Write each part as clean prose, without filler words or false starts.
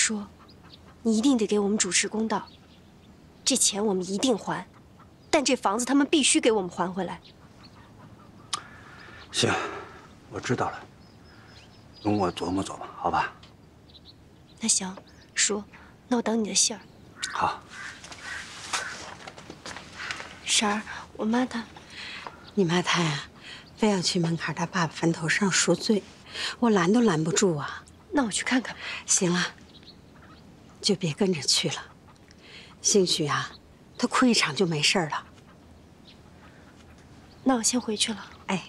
说，你一定得给我们主持公道。这钱我们一定还，但这房子他们必须给我们还回来。 行，我知道了，容我琢磨琢磨，好吧？ 那行，叔，那我等你的信儿。 好。 婶儿，我妈她， 你妈她呀，非要去门槛她爸爸坟头上赎罪，我拦都拦不住啊。 那我去看看吧。 行了，就别跟着去了。兴许啊，他哭一场就没事了。 那我先回去了。 哎，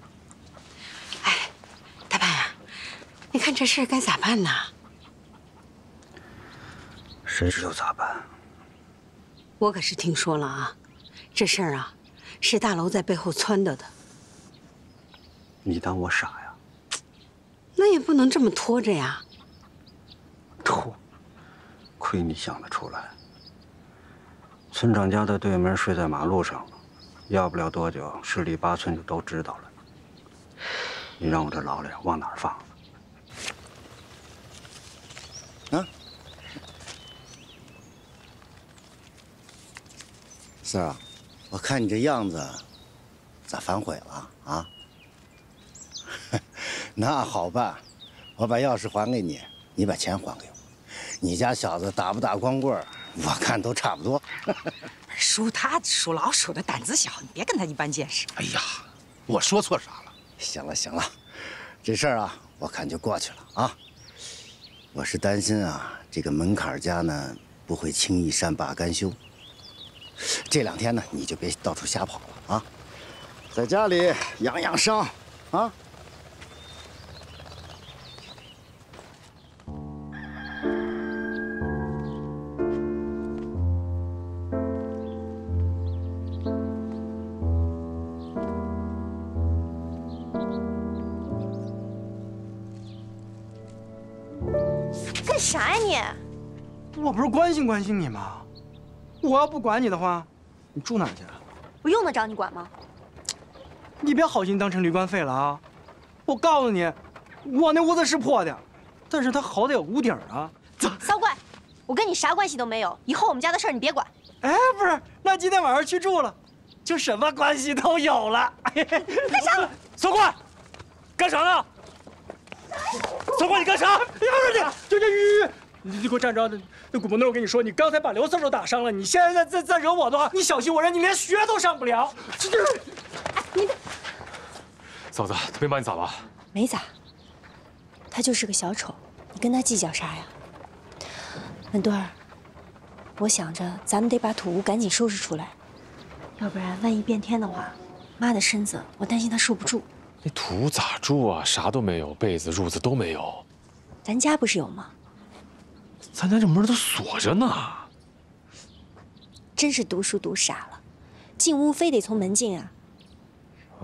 大爸呀，你看这事儿该咋办呢？ 谁知道咋办？ 我可是听说了啊，这事儿啊，是大楼在背后撺掇的。 你当我傻呀？ 那也不能这么拖着呀。 拖，亏你想得出来。村长家的对门睡在马路上，要不了多久，十里八村就都知道了。你让我这老脸往哪儿放？ 啊，四儿啊，我看你这样子，咋反悔了啊？那好办，我把钥匙还给你，你把钱还给我。你家小子打不打光棍，我看都差不多。 属他属老鼠的胆子小，你别跟他一般见识。 哎呀，我说错啥了？ 行了行了，这事儿啊，我看就过去了啊。我是担心啊，这个门槛家呢不会轻易善罢甘休。这2天呢，你就别到处瞎跑了啊，在家里养养伤啊。 干啥呀你？ 我不是关心关心你吗？我要不管你的话，你住哪儿去？ 我用得着你管吗？ 你别好心当成驴官废了啊！我告诉你，我那屋子是破的，但是它好歹有屋顶啊。走， 骚怪，我跟你啥关系都没有，以后我们家的事儿你别管。 哎，不是，那今天晚上去住了，就什么关系都有了。 干啥？ 骚怪，干啥呢？骚怪，你干啥？ 不是你，就这你给我站着！那古木那，我跟你说，你刚才把刘四都打伤了，你现在再惹我的话，你小心我让你连学都上不了。 哎，你别， 嫂子，他没把你咋吧？ 没咋，他就是个小丑，你跟他计较啥呀？文墩儿，我想着咱们得把土屋赶紧收拾出来，要不然万一变天的话，妈的身子我担心她受不住。 那土屋咋住啊？啥都没有，被子、褥子都没有。 咱家不是有吗？ 咱家这门都锁着呢。 真是读书读傻了，进屋非得从门进啊！ 啊？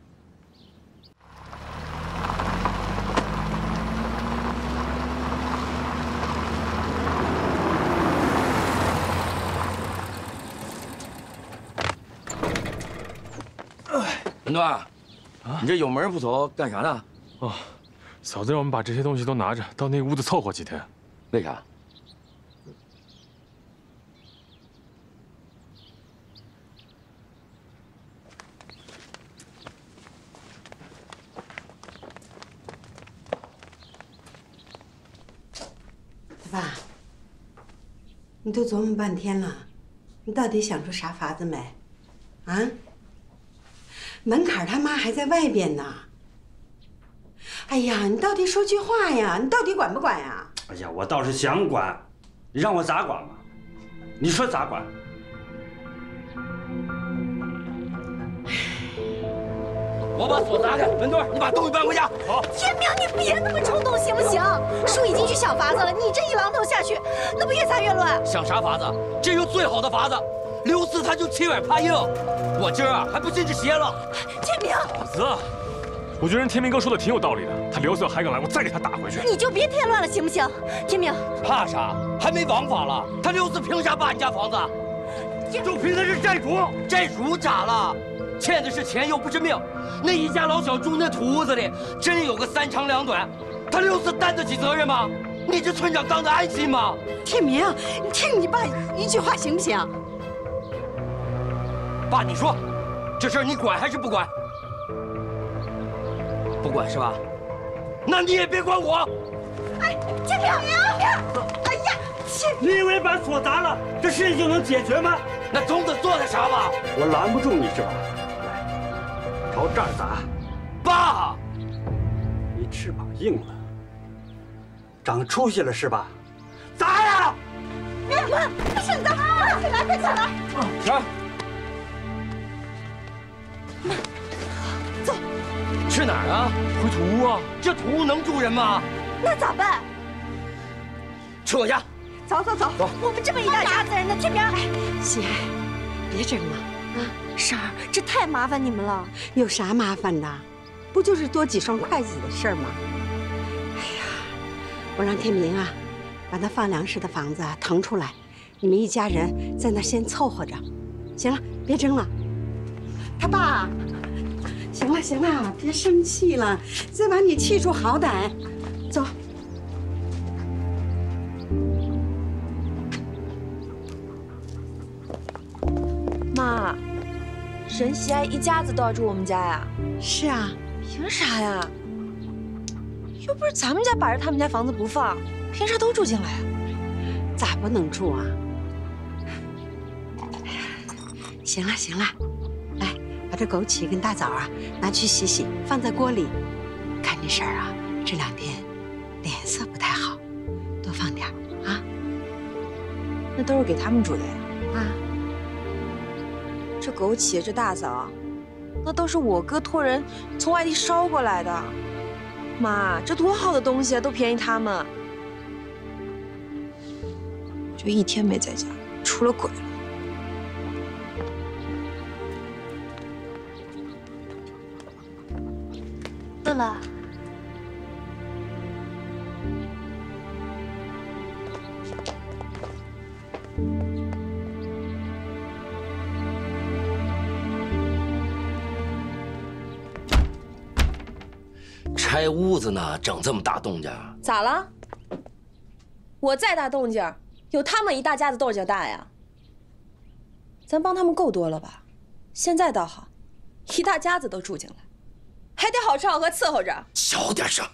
文端，啊，你这有门不走，干啥呢？ 哦，嫂子让我们把这些东西都拿着到那屋子凑合几天。 为啥？ 爸，你都琢磨半天了，你到底想出啥法子没？啊？门槛他妈还在外边呢。哎呀，你到底说句话呀！你到底管不管呀？ 哎呀，我倒是想管，你让我咋管嘛？你说咋管？ 我把锁砸开，文墩，你把东西搬回家。好。 天明，你别那么冲动行不行？叔已经去想法子了，你这一榔头下去，那不越砸越乱。 想啥法子？这有最好的法子。刘四他就欺软怕硬，我今儿啊还不信这邪了。 天明， 嫂子，我觉得人天明哥说的挺有道理的。他刘四还敢来，我再给他打回去。 你就别添乱了，行不行？天明， 怕啥？还没王法了，他刘四凭啥扒你家房子？就凭他是债主，债主咋了？欠的是钱又不是命。那一家老小住那土屋子里，真有个3长2短，他刘四担得起责任吗？ 你这村长当得安心吗？ 天明，你听你爸一句话行不行？ 爸，你说，这事儿你管还是不管？不管是吧？那你也别管我。 哎，天明，哎呀， 你以为把锁砸了，这事情就能解决吗？ 那总得做点啥吧？ 我拦不住你是吧？来，朝这儿砸。 爸， 你翅膀硬了，长出息了是吧？砸呀！ 妈，婶子，快起来，快起来！ 行。 走。 去哪儿啊？ 回土屋啊！ 这土屋能住人吗？ 那咋办？ 去我家。 走。我们这么一大家子人呢，天明，心爱，别争了啊！ 婶儿，这太麻烦你们了。 有啥麻烦的？不就是多几双筷子的事儿吗？哎呀，我让天明啊，把那放粮食的房子腾出来，你们一家人在那先凑合着。行了，别争了。他爸，行了，别生气了，再把你气出好歹。走。 妈，任喜爱一家子都要住我们家呀？ 是啊。 凭啥呀？又不是咱们家把着他们家房子不放，凭啥都住进来啊？ 咋不能住啊？行了，来，把这枸杞跟大枣啊拿去洗，放在锅里。看这婶儿啊，这2天脸色不太好，多放点啊。 那都是给他们煮的呀？ 啊， 这枸杞，这大枣。那都是我哥托人从外地捎过来的，妈，这多好的东西啊，都便宜他们。就1天没在家，出了轨了。 乐乐， 拆屋子呢，整这么大动静， 咋了？我再大动静，有他们一大家子动静大呀。咱帮他们够多了吧？现在倒好，一大家子都住进来，还得好吃好喝伺候着。 小点声。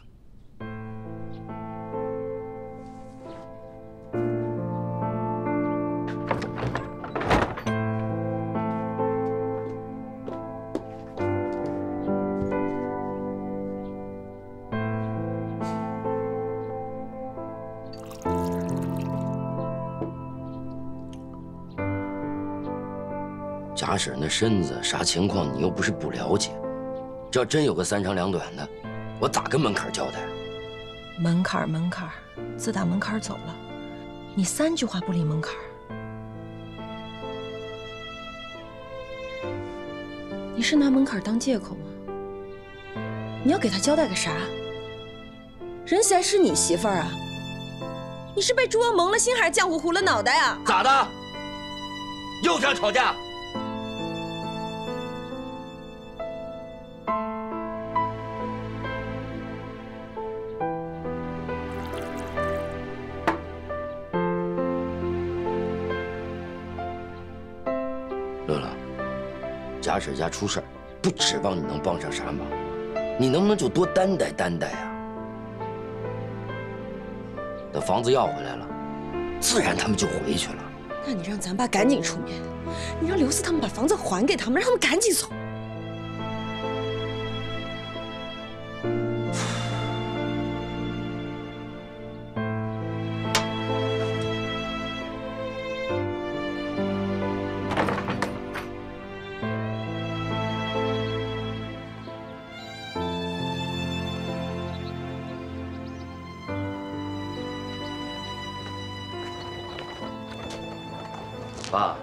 贾婶那身子啥情况，你又不是不了解。这要真有个3长2短的，我咋跟门槛交代啊？ 门槛，自打门槛走了，你3句话不离门槛。你是拿门槛当借口吗？你要给他交代个啥？任喜爱是你媳妇儿啊？你是被猪瘟蒙了心，还是浆糊糊了脑袋啊？ 咋的？又想吵架？乐乐，贾婶家出事儿，不指望你能帮上啥忙，你能不能就多担待担待啊？等房子要回来了，自然他们就回去了。 那你让咱爸赶紧出面，你让刘四他们把房子还给他们，让他们赶紧走。 爸，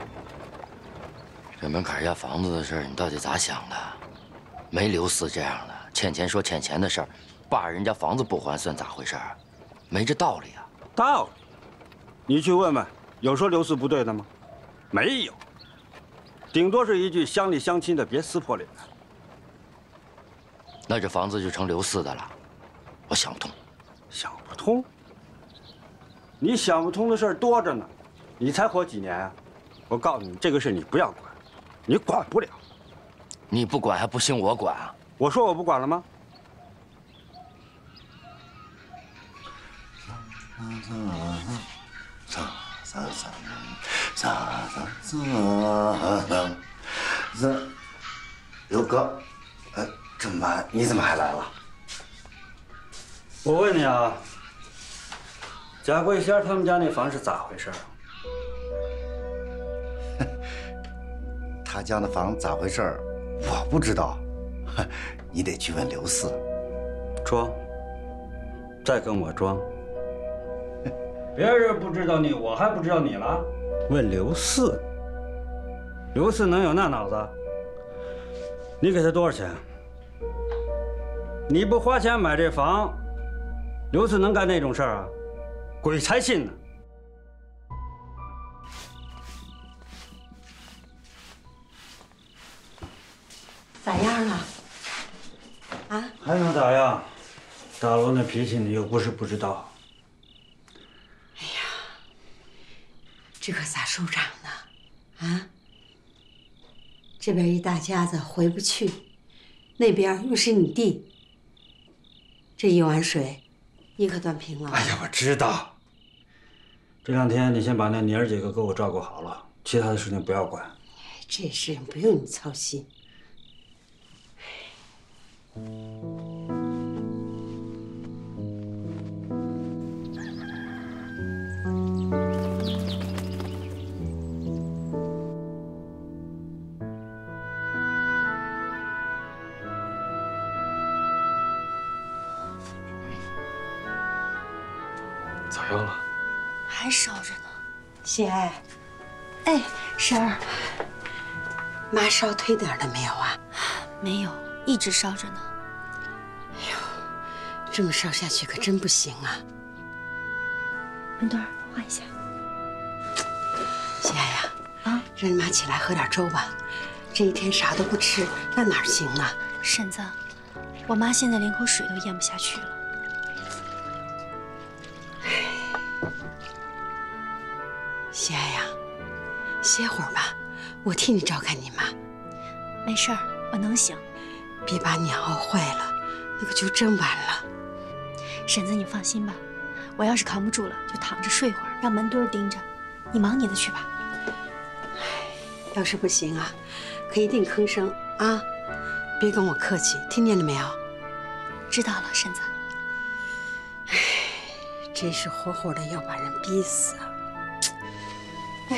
这门槛家房子的事儿，你到底咋想的？没刘四这样的欠钱说欠钱的事儿，爸人家房子不还算咋回事儿？没这道理啊！ 道理？你去问问，有说刘四不对的吗？没有，顶多是一句乡里乡亲的，别撕破脸。 那这房子就成刘四的了，我想不通。 想不通？ 你想不通的事儿多着呢，你才活几年啊？我告诉你，这个事你不要管，你管不了。 你不管还不行我管啊？ 我说我不管了吗？ 刘哥，这么晚你怎么还来了？ 我问你啊，贾桂仙他们家那房是咋回事？ 他家那房咋回事？我不知道，你得去问刘四。 装，再跟我装。别人不知道你，我还不知道你了。问刘四，刘四能有那脑子？你给他多少钱？你不花钱买这房，刘四能干那种事儿啊？鬼才信呢！ 咋样了？啊？ 还能咋样？大罗那脾气你又不是不知道。 哎呀，这可咋收场呢？啊？这边一大家子回不去，那边又是你弟，这一碗水，你可端平了。 哎呀，我知道。这2天你先把那妮儿几个给我照顾好了，其他的事情不要管。 这事情不用你操心。 咋样了？ 还烧着呢。 喜爱， 哎，婶儿， 妈烧退点了没有啊？ 没有，一直烧着呢。 哎呦，这么烧下去可真不行啊！ 文墩儿，换一下。 喜爱呀，让你妈起来喝点粥吧。这一天啥都不吃，那哪行啊？ 婶子，我妈现在连口水都咽不下去了。 喜爱呀，歇会儿吧，我替你照看你妈。 没事儿，我能行。 别把你熬坏了，那可就真完了。 婶子，你放心吧，我要是扛不住了，就躺着睡会儿，让门墩儿盯着。你忙你的去吧。 要是不行啊，可一定吭声啊，别跟我客气，听见了没有？ 知道了，婶子。 唉，真是活活的要把人逼死啊！唉，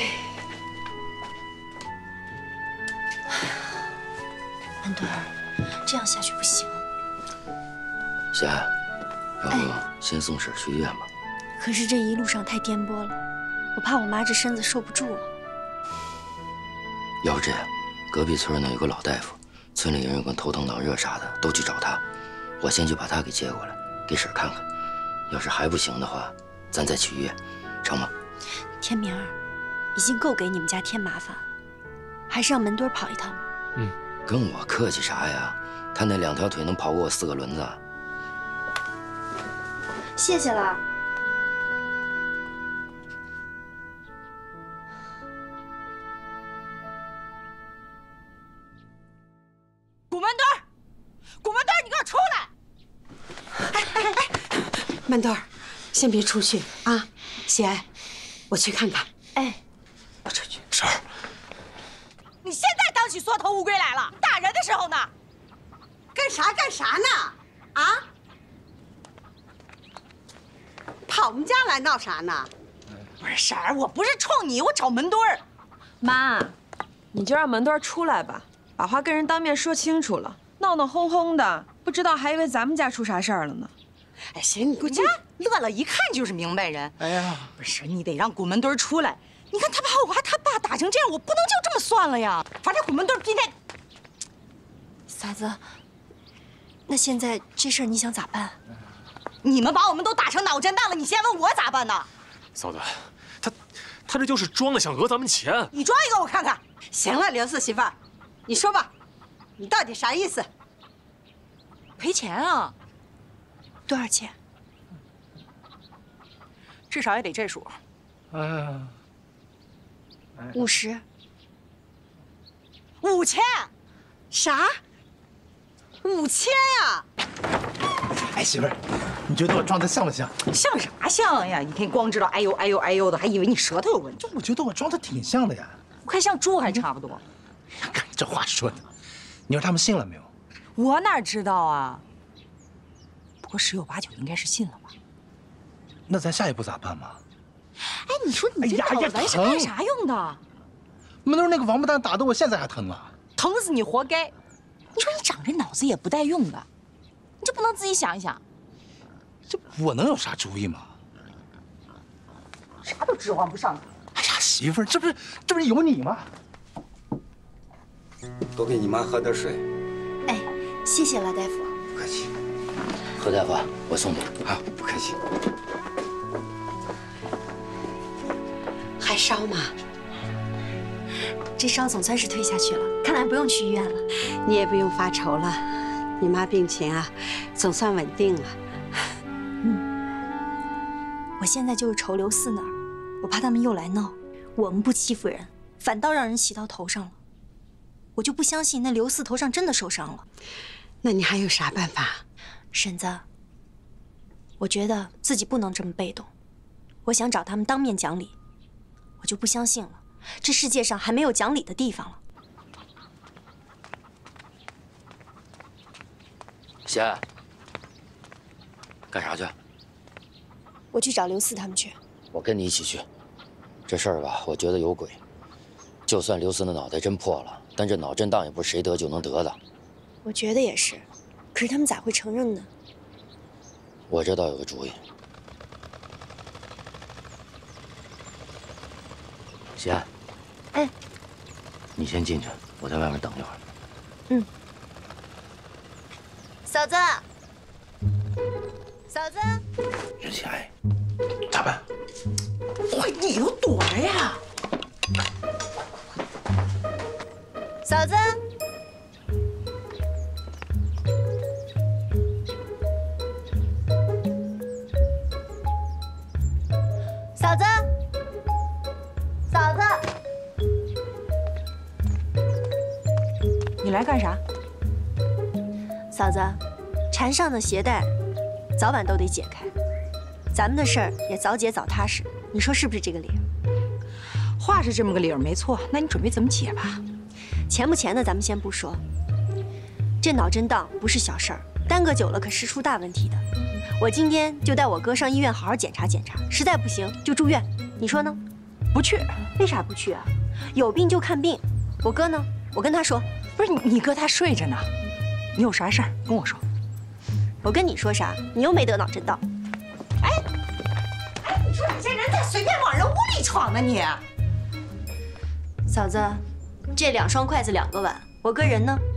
文墩儿，这样下去不行。 喜爱，要不先送婶去医院吧？ 可是这一路上太颠簸了，我怕我妈这身子受不住啊。 要不这样，隔壁村呢有个老大夫，村里人有个头疼脑热啥的，都去找他。我先去把他给接过来，给婶看看。要是还不行的话，咱再去医院，成吗？ 天明儿，已经够给你们家添麻烦了，还是让门墩儿跑一趟吧。 跟我客气啥呀？他那2条腿能跑过我4个轮子。 谢谢了。 古门墩儿，古门墩儿，你给我出来！ 曼墩儿，先别出去啊。喜爱，我去看看。 哎， 我出去。 婶儿， 你现在当起缩头乌龟来了？打人的时候呢？ 干啥呢？啊？跑我们家来闹啥呢？ 不是婶儿，我不是冲你，我找门墩儿。 妈，你就让门墩儿出来吧，把话跟人当面说清楚了。闹闹哄哄的，不知道还以为咱们家出啥事儿了呢。 哎，行，你给我进。 乐乐一看就是明白人。 哎呀， 不是，你得让古门墩儿出来。你看他把我娃他爸打成这样，我不能就这么算了呀。反正古门墩儿今天， 嫂子，那现在这事儿你想咋办？ 你们把我们都打成脑震荡了，你先问我咋办呢？ 嫂子，他这就是装的，想讹咱们钱。 你装一个我看看。 行了，刘四媳妇儿，你说吧，你到底啥意思？ 赔钱啊？ 多少钱？ 至少也得这数。 50。 5000？啥？5000呀！ 哎，媳妇儿，你觉得我装的像不像？ 像啥像呀？一天光知道哎呦哎呦哎呦的，还以为你舌头有问题。 我觉得我装的挺像的呀。 我看像猪还差不多。 看这话说的，你说他们信了没有？ 我哪知道啊？不过10有8九应该是信了吧？ 那咱下一步咋办嘛？ 哎，你说你这脑袋是干啥用的？ 门墩那个王八蛋打得我现在还疼啊！ 疼死你活该！你说你长这脑子也不带用的，你就不能自己想一想？ 这我能有啥主意吗？ 啥都指望不上。 哎呀，媳妇儿，这不是有你吗？ 多给你妈喝点水。 哎，谢谢了，大夫。 不客气。 何大夫，我送你。 好，不客气。 还烧吗？ 这烧总算是退下去了，看来不用去医院了。 你也不用发愁了，你妈病情啊，总算稳定了。 我现在就是愁刘四那儿，我怕他们又来闹。我们不欺负人，反倒让人骑到头上了。我就不相信那刘四头上真的受伤了。 那你还有啥办法？ 婶子，我觉得自己不能这么被动，我想找他们当面讲理。我就不相信了，这世界上还没有讲理的地方了。 贤，干啥去？ 我去找刘四他们去。 我跟你一起去。这事儿吧，我觉得有鬼。就算刘四的脑袋真破了，但这脑震荡也不是谁得就能得的。 我觉得也是，可是他们咋会承认呢？ 我这倒有个主意。贤， 哎， 你先进去，我在外面等一会儿。 嗯。嫂子，嫂子， 任贤，咋办？ 快，你又躲着呀！ 嫂子，嫂子，嫂子， 你来干啥？ 嫂子，缠上的鞋带早晚都得解开，咱们的事儿也早解早踏实，你说是不是这个理？ 话是这么个理儿，没错。那你准备怎么解吧？ 钱不钱的咱们先不说，这脑震荡不是小事儿，耽搁久了可是出大问题的。我今天就带我哥上医院好好检查检查，实在不行就住院，你说呢？ 不去。 为啥不去啊？有病就看病。我哥呢？我跟他说。 不是你哥他睡着呢，你有啥事儿跟我说。 我跟你说啥？你又没得脑震荡。 哎，你说你这人咋随便往人屋里闯呢你？ 嫂子，这2双筷子2个碗，我哥人呢？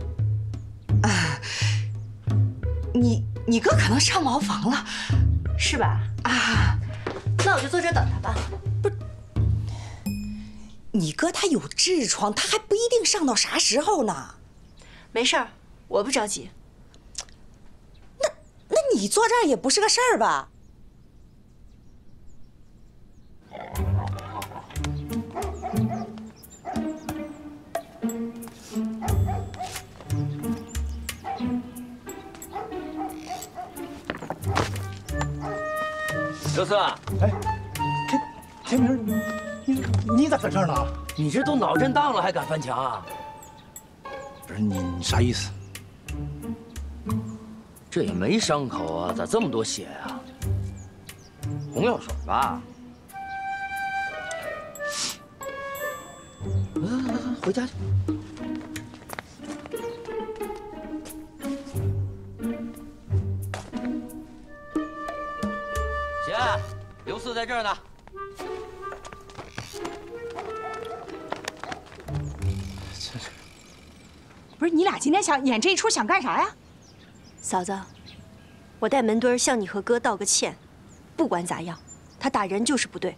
你哥可能上茅房了， 是吧？啊，那我就坐这等他吧。 不是，你哥他有痔疮，他还不一定上到啥时候呢。 没事儿，我不着急。 那你坐这儿也不是个事儿吧？ 刘四， 哎，天明，你咋在这儿呢？ 你这都脑震荡了还敢翻墙啊？ 不是你啥意思？ 这也没伤口啊，咋这么多血啊？红药水吧？来，回家去。姐，刘四在这儿呢。 不是你俩今天想演这一出想干啥呀？ 嫂子，我带门墩向你和哥道个歉。不管咋样，他打人就是不对，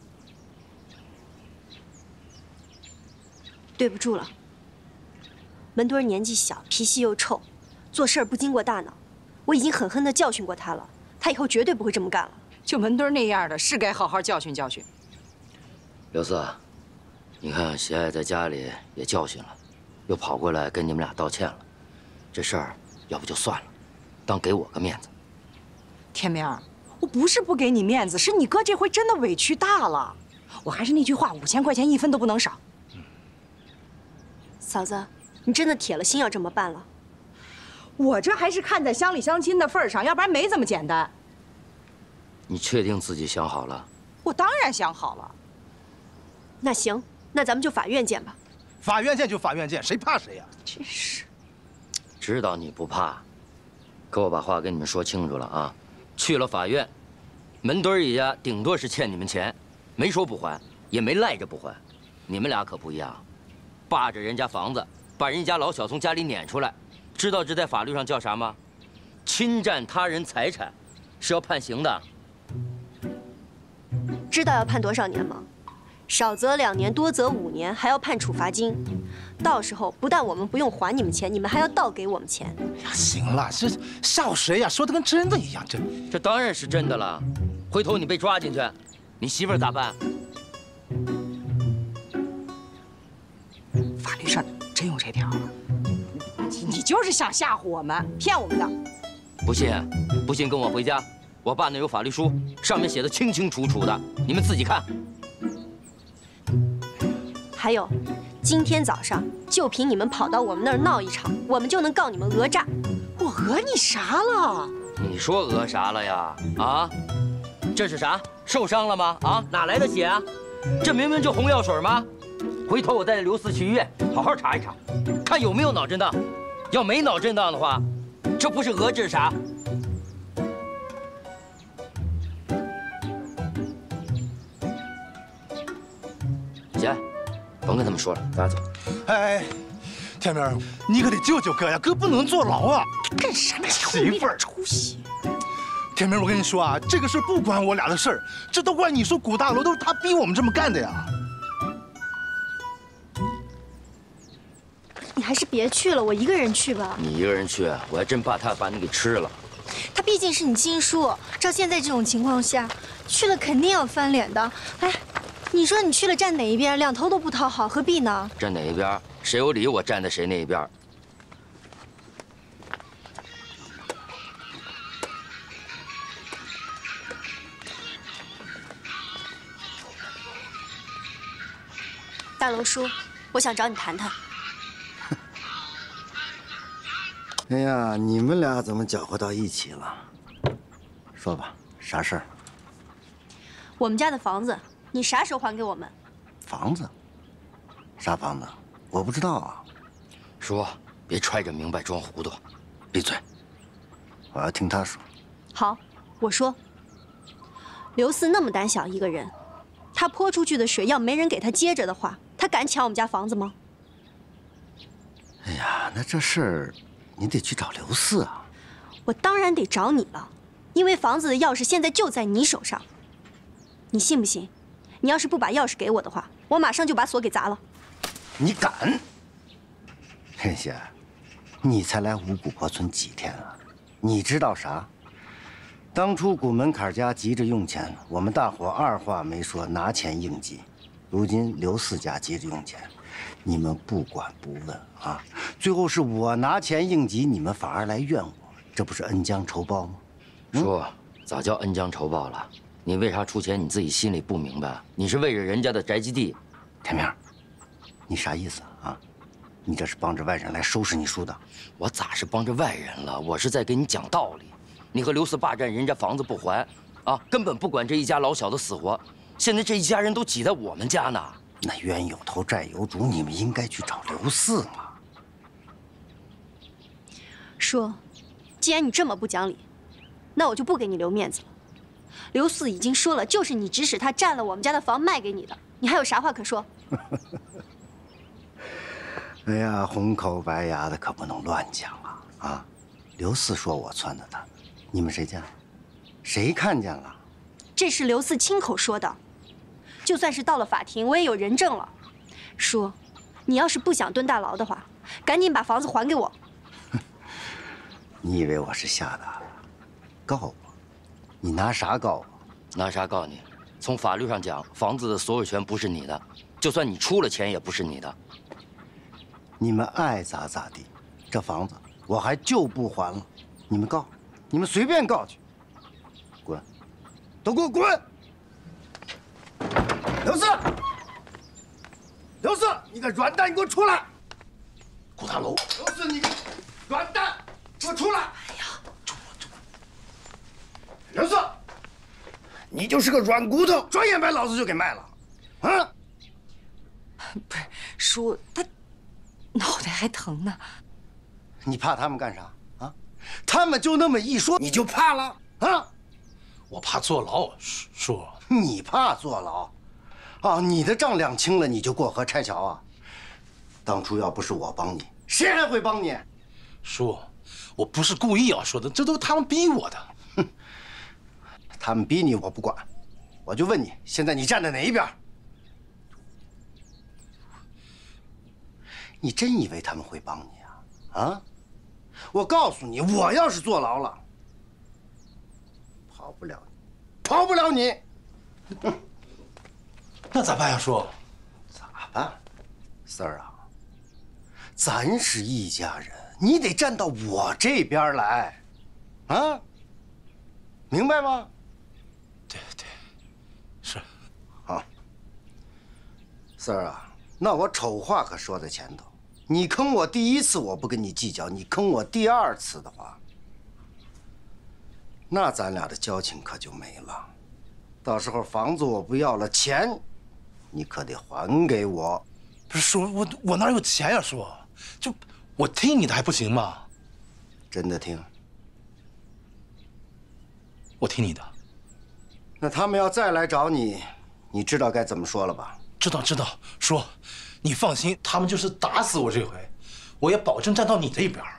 对不住了。门墩年纪小，脾气又臭，做事不经过大脑。我已经狠狠地教训过他了，他以后绝对不会这么干了。 就门墩那样的，是该好好教训教训。 刘四，你看喜爱在家里也教训了，又跑过来跟你们俩道歉了，这事儿要不就算了，当给我个面子。 天明，我不是不给你面子，是你哥这回真的委屈大了。我还是那句话，5000块钱1分都不能少。 嫂子，你真的铁了心要这么办了？ 我这还是看在乡里乡亲的份上，要不然没这么简单。 你确定自己想好了？ 我当然想好了。 那行，那咱们就法院见吧。 法院见就法院见，谁怕谁呀？ 真是。 知道你不怕，可我把话跟你们说清楚了啊！去了法院，门墩一家顶多是欠你们钱，没说不还，也没赖着不还。你们俩可不一样，霸着人家房子，把人家老小从家里撵出来，知道这在法律上叫啥吗？侵占他人财产，是要判刑的。 知道要判多少年吗？少则2年，多则5年，还要判处罚金。到时候不但我们不用还你们钱，你们还要倒给我们钱。 哎呀，行了，这吓唬谁呀？说的跟真的一样， 这当然是真的了。回头你被抓进去，你媳妇儿咋办？ 法律上真有这条。你就是想吓唬我们，骗我们的。 不信，不信跟我回家，我爸那有法律书，上面写的清清楚楚的，你们自己看。 还有，今天早上就凭你们跑到我们那儿闹一场，我们就能告你们讹诈。 我讹你啥了？ 你说讹啥了呀？啊，这是啥？受伤了吗？啊，哪来的血啊？这明明就红药水吗？回头我带刘四去医院好好查一查，看有没有脑震荡。要没脑震荡的话，这不是讹这是啥？姐，甭跟他们说了，咱俩走。 哎，天明，你可得救救哥呀，哥不能坐牢啊！ 干什么？ 媳妇儿出息！ 天明，我跟你说啊，这个事不关我俩的事儿，这都怪你说古大楼都是他逼我们这么干的呀。 你还是别去了，我一个人去吧。 你一个人去，我还真怕他把你给吃了。 他毕竟是你亲叔，照现在这种情况下，去了肯定要翻脸的。哎，你说你去了站哪一边？两头都不讨好，何必呢？ 站哪一边？谁有理，我站在谁那一边。 大楼叔，我想找你谈谈。 哎呀，你们俩怎么搅和到一起了？说吧，啥事儿？ 我们家的房子，你啥时候还给我们？ 房子？啥房子？我不知道啊。 说，别揣着明白装糊涂。 闭嘴！我要听他说。 好，我说。刘四那么胆小一个人，他泼出去的水要没人给他接着的话，他敢抢我们家房子吗？ 哎呀，那这事儿。你得去找刘四啊！ 我当然得找你了，因为房子的钥匙现在就在你手上。你信不信？你要是不把钥匙给我的话，我马上就把锁给砸了。 你敢？天仙，你才来五谷坡村几天啊？你知道啥？当初古门槛家急着用钱，我们大伙二话没说拿钱应急。如今刘四家急着用钱。你们不管不问啊，最后是我拿钱应急，你们反而来怨我，这不是恩将仇报吗？ 说咋叫恩将仇报了？你为啥出钱？你自己心里不明白？你是为着人家的宅基地。 天明，你啥意思啊？你这是帮着外人来收拾你叔的？ 我咋是帮着外人了？我是在跟你讲道理。你和刘四霸占人家房子不还，啊，根本不管这一家老小的死活。现在这一家人都挤在我们家呢。 那冤有头债有主，你们应该去找刘四嘛。 说，既然你这么不讲理，那我就不给你留面子了。刘四已经说了，就是你指使他占了我们家的房卖给你的，你还有啥话可说？ 哎呀，红口白牙的可不能乱讲啊！啊，刘四说我撺掇他，你们谁见了？谁看见了？ 这是刘四亲口说的。就算是到了法庭，我也有人证了。叔，你要是不想蹲大牢的话，赶紧把房子还给我。 你以为我是吓大的？告我？你拿啥告我？ 拿啥告你？从法律上讲，房子的所有权不是你的，就算你出了钱也不是你的。 你们爱咋咋地，这房子我还就不还了。你们告，你们随便告去。滚，都给我滚！刘四，刘四，你个软蛋，你给我出来！ 顾大楼， 刘四，你个软蛋，给我出来！哎呀，刘四，你就是个软骨头，转眼把老子就给卖了，啊！ 不是，叔，他脑袋还疼呢。 你怕他们干啥啊？他们就那么一说，你就怕了啊？ 我怕坐牢，叔。 你怕坐牢？啊，你的账两清了，你就过河拆桥啊？当初要不是我帮你，谁还会帮你？ 叔，我不是故意要说的，这都是他们逼我的。 哼，他们逼你我不管，我就问你，现在你站在哪一边？你真以为他们会帮你啊？啊！我告诉你，我要是坐牢了，跑不了你，跑不了你。 那咋办呀，叔？ 咋办？四儿啊，咱是一家人，你得站到我这边来，啊？明白吗？ 对对，是。 好，四儿啊，那我丑话可说在前头，你坑我第一次我不跟你计较，你坑我第二次的话，那咱俩的交情可就没了。到时候房子我不要了，钱你可得还给我。 不是叔，我哪有钱呀，叔？就我听你的还不行吗？ 真的听？ 我听你的。 那他们要再来找你，你知道该怎么说了吧？ 知道，叔，你放心，他们就是打死我这回，我也保证站到你这边。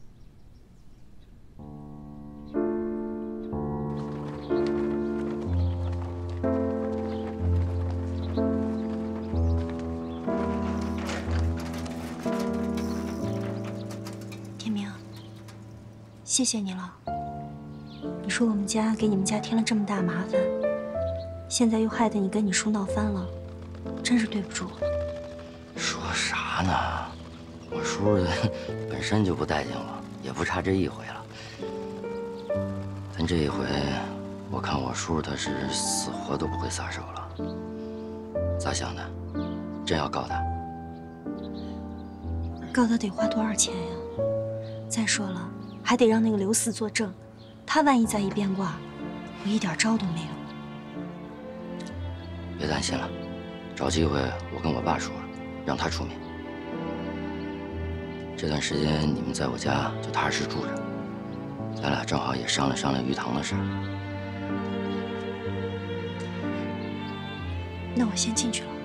天明，谢谢你了。你说我们家给你们家添了这么大麻烦，现在又害得你跟你叔闹翻了，真是对不住了。 说啥呢？我叔本身就不待见我，也不差这一回了。但这一回，我看我叔他是死活都不会撒手了。咋想的？真要告他？ 告他得花多少钱呀？再说了，还得让那个刘四作证，他万一再一变卦，我一点招都没有。 别担心了，找机会我跟我爸说，让他出面。这段时间你们在我家就踏实住着，咱俩正好也商量商量鱼塘的事儿。 那我先进去了。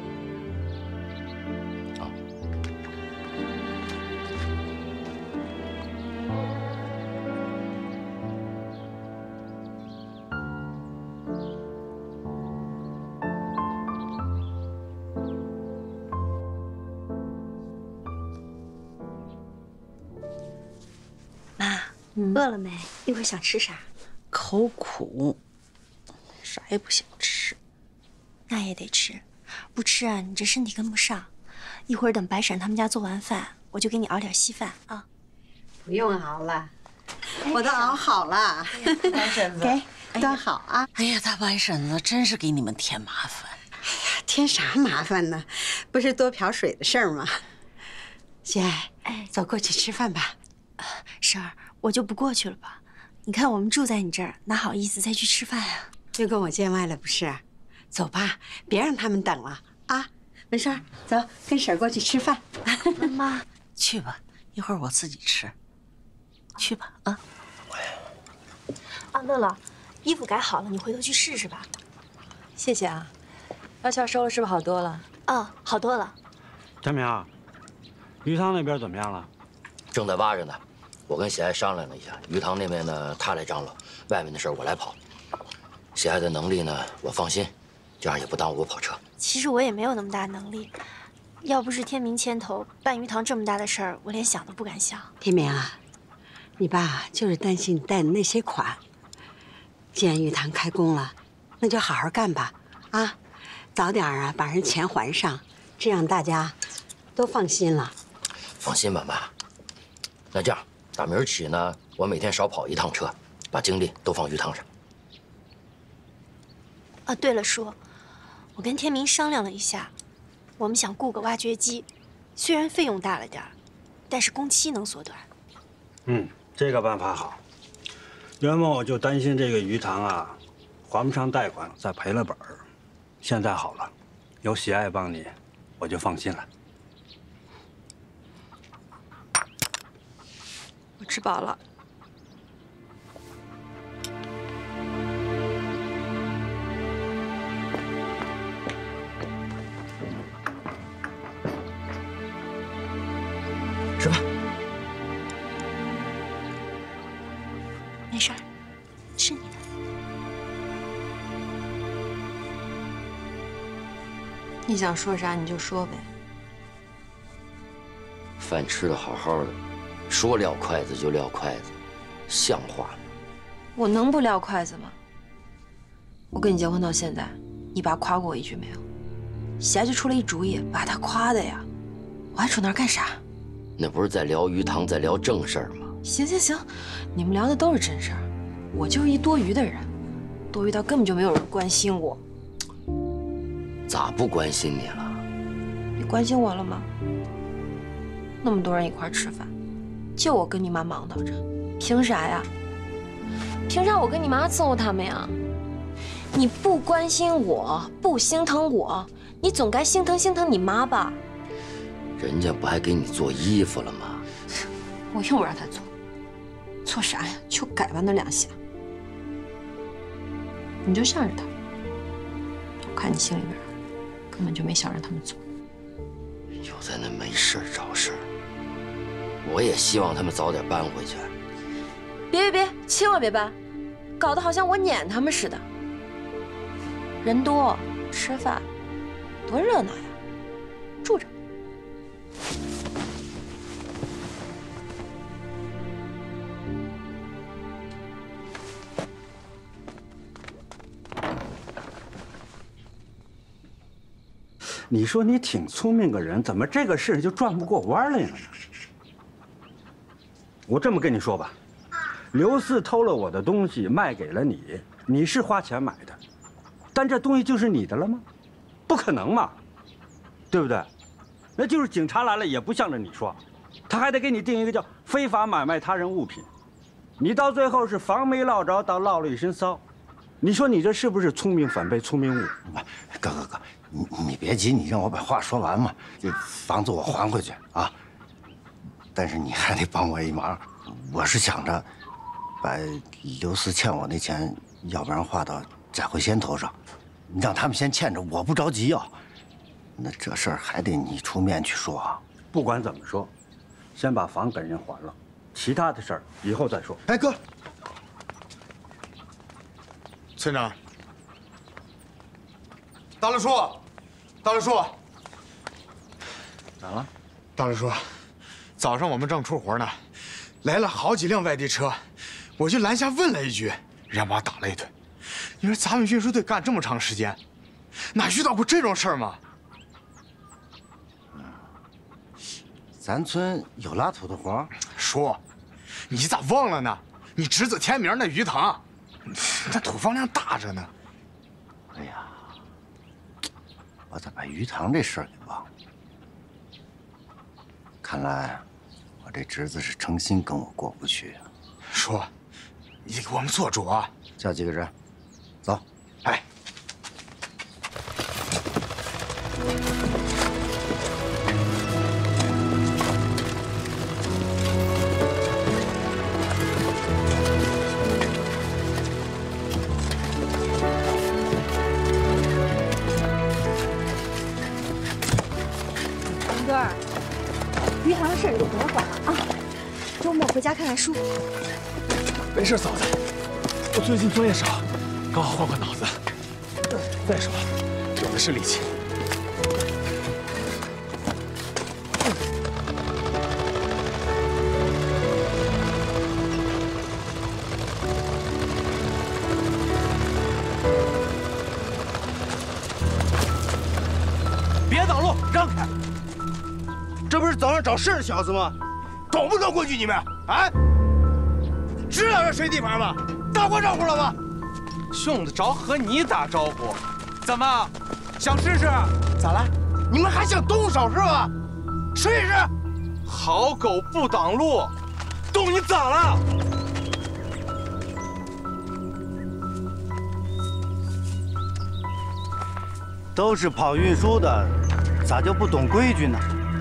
饿了没？一会儿想吃啥？ 口苦，啥也不想吃。 那也得吃，不吃啊，你这身体跟不上。一会儿等白婶他们家做完饭，我就给你熬点稀饭啊。 不用熬了，我都熬好了。 白婶子， 给端好啊。 哎呀，大白婶子真是给你们添麻烦。 哎呀，添啥麻烦呢？不是多瓢水的事儿吗？心爱，走过去吃饭吧。 婶儿，我就不过去了吧。你看我们住在你这儿，哪好意思再去吃饭呀？ 又跟我见外了不是？走吧，别让他们等了啊！文栓，走，跟婶儿过去吃饭。 妈，去吧，一会儿我自己吃。去吧，啊。 啊，乐乐，衣服改好了，你回头去试试吧。 谢谢啊。药效收了是不是好多了？ 哦，好多了。 天明，鱼塘那边怎么样了？ 正在挖着呢。我跟喜爱商量了一下，鱼塘那边呢他来张罗，外面的事我来跑。喜爱的能力呢，我放心，这样也不耽误我跑车。 其实我也没有那么大能力，要不是天明牵头办鱼塘这么大的事儿，我连想都不敢想。 天明啊，你爸就是担心你贷的那些款，既然鱼塘开工了， 那就好好干吧，啊，早点啊把人钱还上，这样大家都放心了。 放心吧，妈。那这样，打明儿起呢，我每天少跑1趟车，把精力都放鱼塘上。 啊，对了，叔，我跟天明商量了一下，我们想雇个挖掘机，虽然费用大了点儿，但是工期能缩短。 这个办法好。原本我就担心这个鱼塘啊，还不上贷款，再赔了本儿。现在好了，有喜爱帮你，我就放心了。 我吃饱了。 吃饭。 没事儿，是你的。 你想说啥你就说呗。 饭吃得好好的，说撂筷子就撂筷子，像话吗？ 我能不撂筷子吗？我跟你结婚到现在，你爸夸过我一句没有？霞就出了一主意，把他夸的呀，我还杵那儿干啥？ 那不是在聊鱼塘，在聊正事儿吗？ 行行行，你们聊的都是真事儿，我就是一多余的人，多余到根本就没有人关心我。 咋不关心你了？ 你关心我了吗？那么多人一块儿吃饭，就我跟你妈忙叨着，凭啥呀？凭啥我跟你妈伺候他们呀？你不关心我，不心疼我，你总该心疼心疼你妈吧？ 人家不还给你做衣服了吗？ 我用不让他做，做啥呀？就改吧那2下。你就向着他，我看你心里边根本就没想让他们做。 又在那没事找事儿，我也希望他们早点搬回去。 别，千万别搬，搞得好像我撵他们似的。人多吃饭，多热闹呀！住着。 你说你挺聪明个人，怎么这个事就转不过弯来了呢？我这么跟你说吧，刘四偷了我的东西卖给了你，你是花钱买的，但这东西就是你的了吗？不可能嘛，对不对？那就是警察来了也不向着你说，他还得给你定一个叫非法买卖他人物品，你到最后是防没落着，倒落了一身骚。你说你这是不是聪明反被聪明误？ 哥，你别急，你让我把话说完嘛。这房子我还回去啊，但是你还得帮我一忙。我是想着把刘四欠我那钱，要不然划到翟慧仙头上，让他们先欠着，我不着急要。那这事儿还得你出面去说啊。 不管怎么说，先把房给人还了，其他的事儿以后再说。 哎，哥，村长，大刘叔，大刘叔， 咋了？ 大刘叔，早上我们正出活呢，来了好几辆外地车，我就拦下问了一句，让妈打了一顿。你说咱们运输队干这么长时间，哪遇到过这种事儿吗？ 咱村有拉土的活？ 叔，你咋忘了呢？你侄子天明那鱼塘，那土放量大着呢。 哎呀，我咋把鱼塘这事儿给忘了？看来我这侄子是诚心跟我过不去啊。 叔，你给我们做主啊！ 叫几个人，走。 哎。 文哥儿，鱼塘的事儿有多管了啊？周末回家看看书。 没事，嫂子，我最近作业少，刚好换换脑子。再说，有的是力气。 住，让开！这不是早上找事的小子吗？懂不懂规矩你们？啊？知道这谁地盘吗？打过招呼了吗？ 兄弟找和你打招呼，怎么想试试？ 咋了？你们还想动手是吧？试一试。 好狗不挡路，动你咋了？ 都是跑运输的，咋就不懂规矩呢？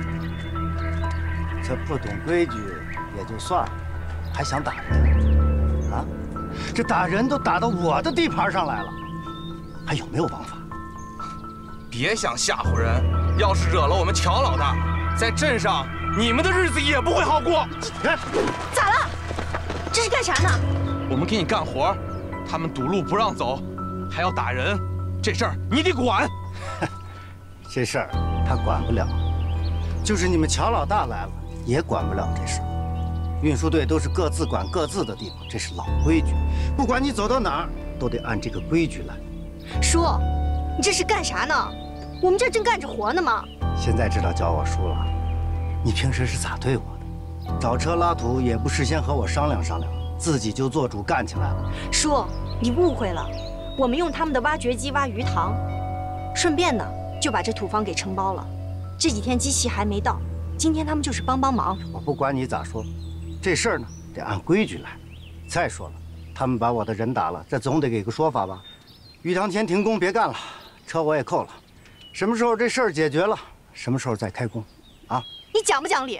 这不懂规矩也就算了，还想打人啊？这打人都打到我的地盘上来了，还有没有王法？ 别想吓唬人，要是惹了我们乔老大，在镇上你们的日子也不会好过。 咋了？这是干啥呢？ 我们给你干活，他们堵路不让走，还要打人，这事儿你得管。 这事儿他管不了，就是你们乔老大来了也管不了这事儿。运输队都是各自管各自的地方，这是老规矩。不管你走到哪儿，都得按这个规矩来。 叔，你这是干啥呢？我们这正干着活呢嘛。 现在知道叫我叔了。你平时是咋对我的？找车拉土也不事先和我商量商量，自己就做主干起来了。 叔，你误会了，我们用他们的挖掘机挖鱼塘，顺便呢就把这土方给承包了。这几天机器还没到，今天他们就是帮忙。 我不管你咋说，这事儿呢得按规矩来。再说了，他们把我的人打了，这总得给个说法吧？鱼塘田停工，别干了，车我也扣了。什么时候这事儿解决了，什么时候再开工，啊？ 你讲不讲理？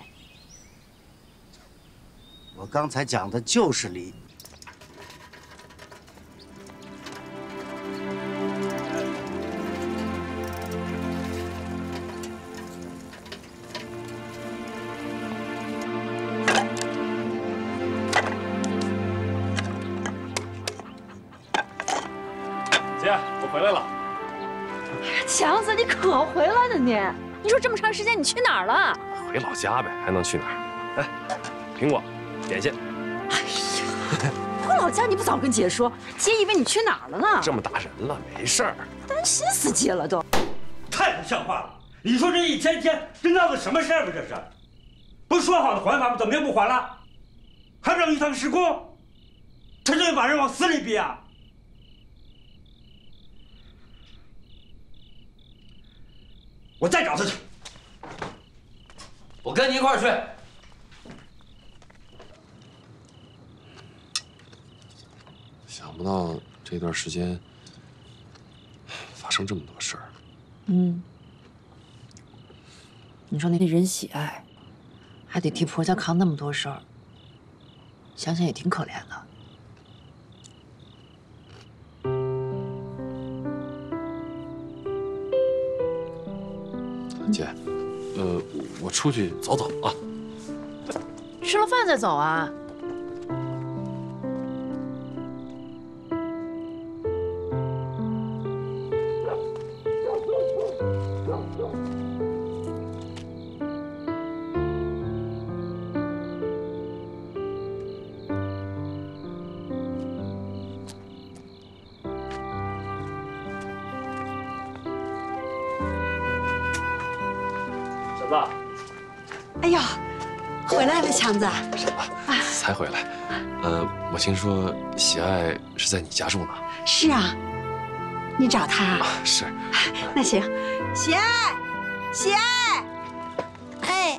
我刚才讲的就是理。 姐，我回来了。 强子，你可回来了你！你说这么长时间你去哪儿了？ 回老家呗，还能去哪儿？哎，苹果，点心。 哎呀，回老家你不早跟姐说，姐以为你去哪儿了呢？ 这么大人了，没事儿。 担心死姐了都。 太不像话了！你说这一天天这闹个什么事儿吧？这是，不是说好的还法吗？怎么又不还了？还不让鱼塘施工？这就把人往死里逼啊！我再找他去。 我跟你一块儿去。 想不到这段时间发生这么多事儿。 你说那个任喜爱，还得替婆家扛那么多事儿，想想也挺可怜的。 姐，我出去走走啊。 吃了饭再走啊？ 婶子， 哎呀，回来了，强子。 才回来。我听说喜爱是在你家住呢。 是啊，你找他？ 是。 那行，喜爱，喜爱，哎，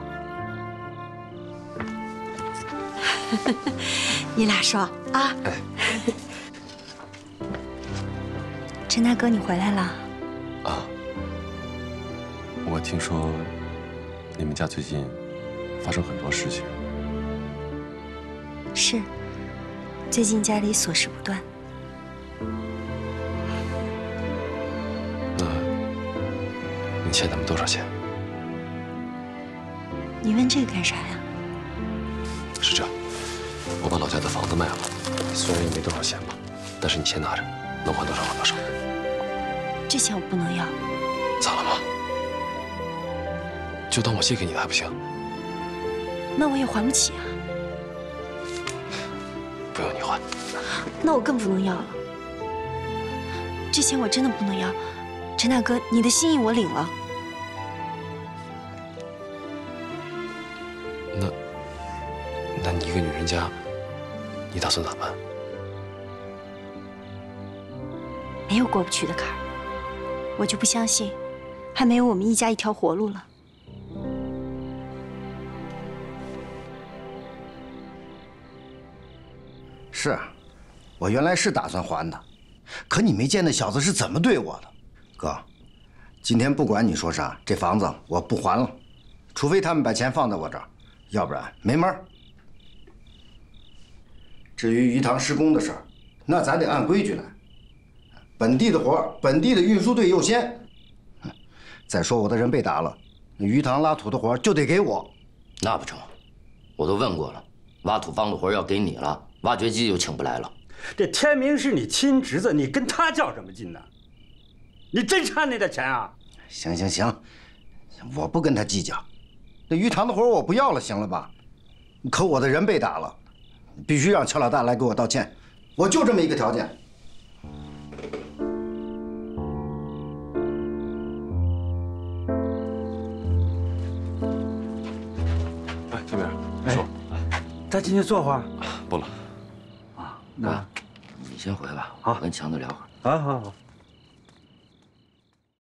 你俩说啊。 陈大哥，你回来了。 啊。我听说你们家最近发生很多事情。 是，最近家里琐事不断。 那你欠他们多少钱？ 你问这个干啥呀？ 是这，我把老家的房子卖了，虽然也没多少钱吧，但是你先拿着，能还多少还多少。 这钱我不能要。 咋了吗？就当我借给你的还不行？ 那我也还不起啊。 不用你还。 那我更不能要了。这钱我真的不能要。陈大哥，你的心意我领了， 家，你打算咋办？ 没有过不去的坎儿，我就不相信，还没有我们一家一条活路了。 是，我原来是打算还的，可你没见那小子是怎么对我的，哥。今天不管你说啥，这房子我不还了，除非他们把钱放在我这儿，要不然没门儿。至于鱼塘施工的事儿，那咱得按规矩来，本地的活儿，本地的运输队优先。再说我的人被打了，那鱼塘拉土的活儿就得给我。 那不成，我都问过了，挖土方的活儿要给你了。 挖掘机就请不来了。 这天明是你亲侄子，你跟他较什么劲呢？你真差那点钱啊？ 行行行，我不跟他计较。那鱼塘的活我不要了，行了吧？可我的人被打了，必须让乔老大来给我道歉。我就这么一个条件。 哎，天明，说， 咱进去坐会儿。 不了。 那你先回吧， 好， 我跟强子聊会儿。 好好好。